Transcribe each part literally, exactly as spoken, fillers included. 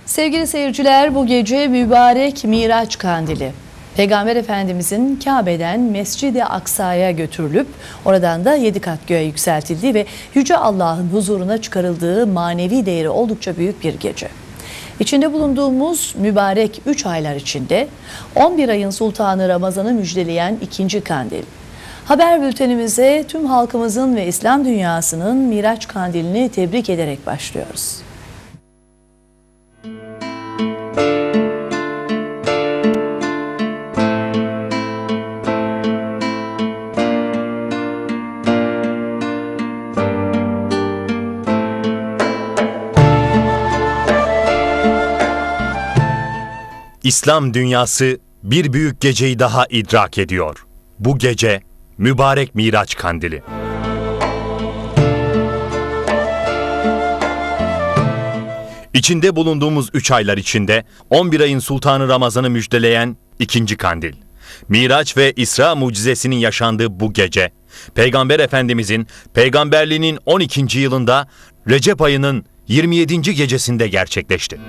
Sevgili seyirciler, bu gece mübarek Miraç Kandili. Peygamber Efendimizin Kabe'den Mescid-i Aksa'ya götürülüp oradan da yedi kat göğe yükseltildiği ve Yüce Allah'ın huzuruna çıkarıldığı manevi değeri oldukça büyük bir gece. İçinde bulunduğumuz mübarek üç aylar içinde on bir ayın sultanı Ramazan'ı müjdeleyen ikinci kandil. Haber bültenimize tüm halkımızın ve İslam dünyasının Miraç Kandilini tebrik ederek başlıyoruz. İslam dünyası bir büyük geceyi daha idrak ediyor. Bu gece mübarek Miraç Kandili. İçinde bulunduğumuz üç aylar içinde on bir ayın sultanı Ramazan'ı müjdeleyen ikinci kandil. Miraç ve İsra mucizesinin yaşandığı bu gece, Peygamber Efendimizin peygamberliğinin on ikinci yılında Recep ayının yirmi yedinci gecesinde gerçekleşti.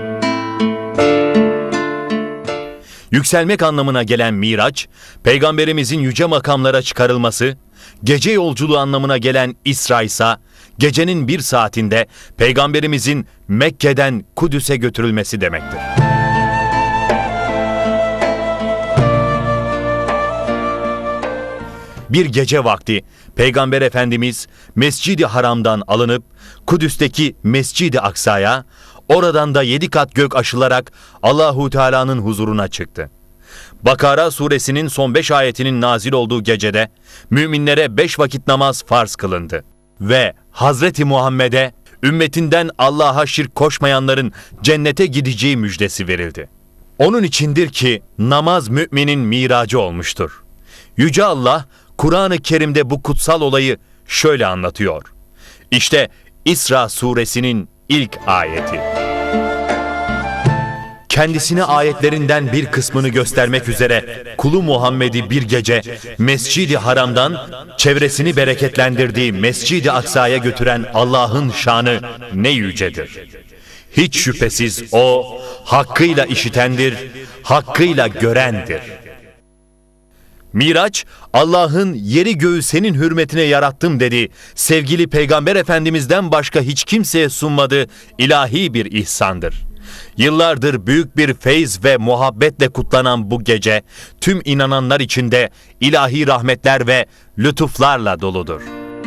Yükselmek anlamına gelen Miraç, Peygamberimizin yüce makamlara çıkarılması, gece yolculuğu anlamına gelen İsra ise, gecenin bir saatinde Peygamberimizin Mekke'den Kudüs'e götürülmesi demektir. Bir gece vakti Peygamber Efendimiz Mescid-i Haram'dan alınıp Kudüs'teki Mescid-i Aksa'ya, oradan da yedi kat gök aşılarak Allahu Teala'nın huzuruna çıktı. Bakara suresinin son beş ayetinin nazil olduğu gecede müminlere beş vakit namaz farz kılındı ve Hazreti Muhammed'e ümmetinden Allah'a şirk koşmayanların cennete gideceği müjdesi verildi. Onun içindir ki namaz müminin miracı olmuştur. Yüce Allah Kur'an-ı Kerim'de bu kutsal olayı şöyle anlatıyor. İşte İsra suresinin ilk ayeti. Kendisine ayetlerinden bir kısmını göstermek üzere kulu Muhammed'i bir gece Mescid-i Haram'dan çevresini bereketlendirdiği Mescid-i Aksa'ya götüren Allah'ın şanı ne yücedir. Hiç şüphesiz O hakkıyla işitendir, hakkıyla görendir. Miraç, Allah'ın yeri göğü senin hürmetine yarattım dedi. Sevgili Peygamber Efendimiz'den başka hiç kimseye sunmadığı ilahi bir ihsandır. Yıllardır büyük bir feyz ve muhabbetle kutlanan bu gece, tüm inananlar içinde ilahi rahmetler ve lütuflarla doludur.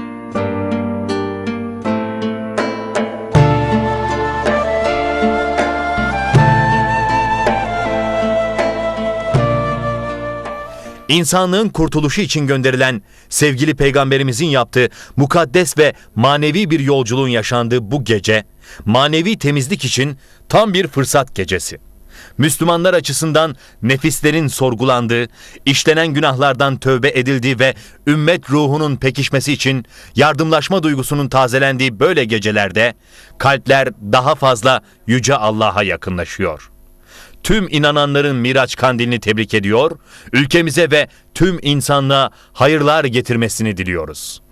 İnsanlığın kurtuluşu için gönderilen sevgili Peygamberimizin yaptığı mukaddes ve manevi bir yolculuğun yaşandığı bu gece, manevi temizlik için tam bir fırsat gecesi. Müslümanlar açısından nefislerin sorgulandığı, işlenen günahlardan tövbe edildiği ve ümmet ruhunun pekişmesi için yardımlaşma duygusunun tazelendiği böyle gecelerde, kalpler daha fazla Yüce Allah'a yakınlaşıyor. Tüm inananların Miraç Kandilini tebrik ediyor, ülkemize ve tüm insanlığa hayırlar getirmesini diliyoruz.